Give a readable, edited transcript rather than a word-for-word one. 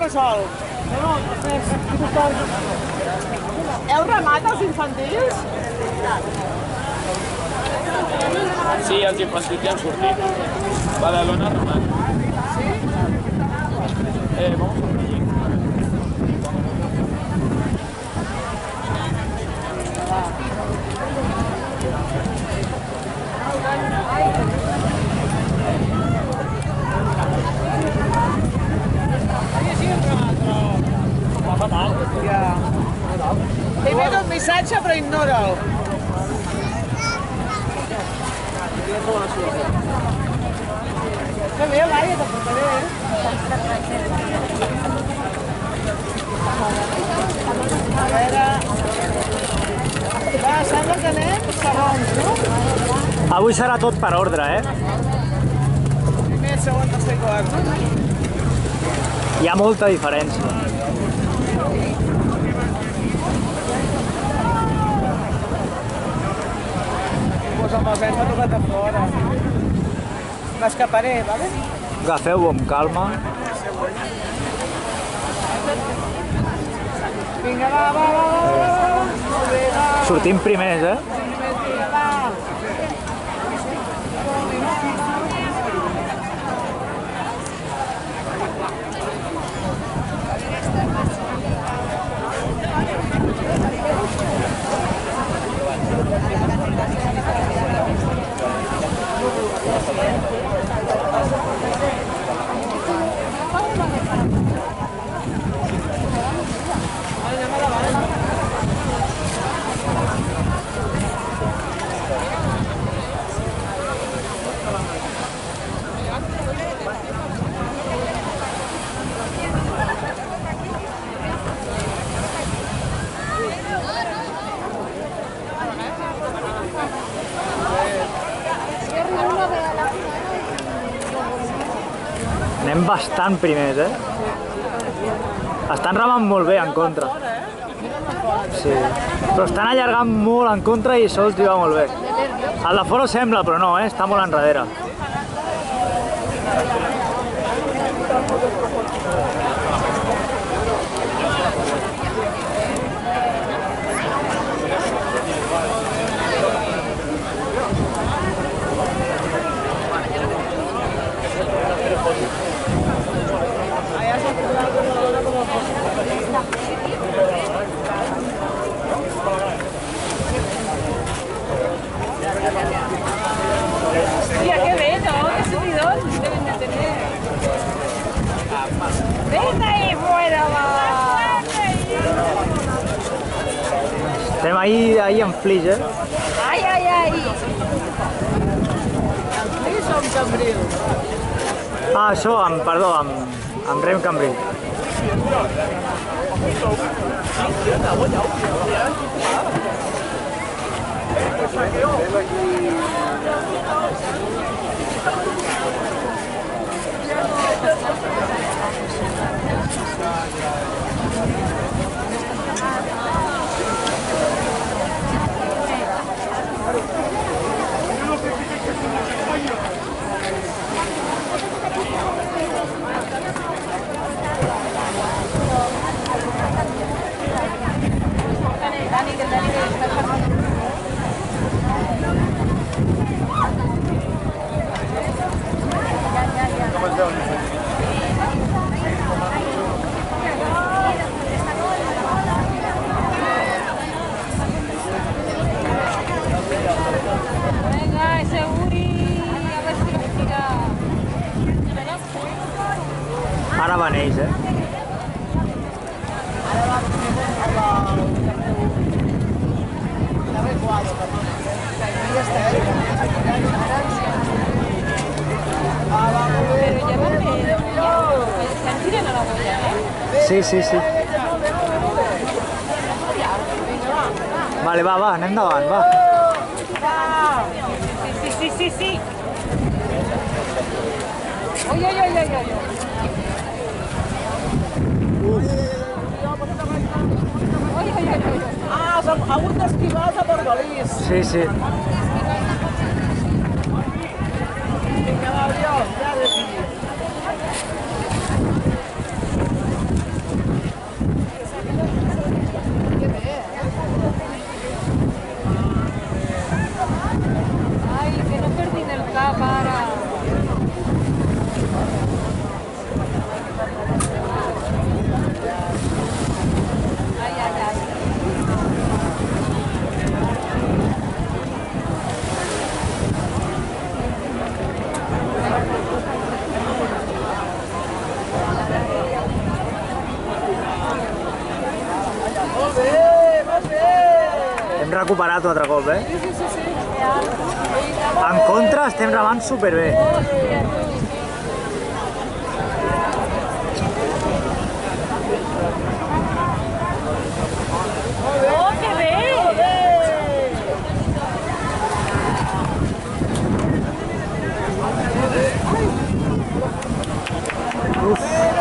resolt. Heu remat els infantils? Sí, els infantils ja han sortit. Badalona ha remat. Sí? Vamos por allí. He fet un missatge però ignora'l. Que bé, Laia, te portaré. A veure... Va, sembla que anem segons, no? Avui serà tot per ordre, Primer, segon, tercer, quart. Hi ha molta diferència. Pues amb els anys m'ha tocat a fora. M'escaparé, vale? Agafeu-ho amb calma. Vinga, va. Molt bé, va. Sortim primers, Vinga, va. Anem bastant primers, Estan remant molt bé en contra. Sí. Però estan allargant molt en contra i sols hi va molt bé. El de fora sembla, però no, està molt enrere. Hòstia, que bé, no? Que subidón deben de tener. Vete ahí fuera, va. Estem ahí en flix, Ai. Flix o amb Cambril? Ah, això, amb rem Cambril. Venga, ese Uri, a ver si lo tira. Ara van ells, Pero ya van están tirando la boya, Sí. Vale, va, anem davant, va. Sí. Oye. Ah, has hagut d'esquivar els aborgolís. Sí. Vinga, va, Oriol, ja decidim. recuperat un altre cop, eh? En contra estem remant superbé. Oh, que bé! Uf.